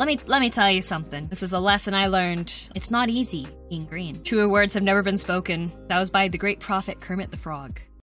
Let me tell you something. This is a lesson I learned. It's not easy being green. Truer words have never been spoken. That was by the great prophet Kermit the Frog.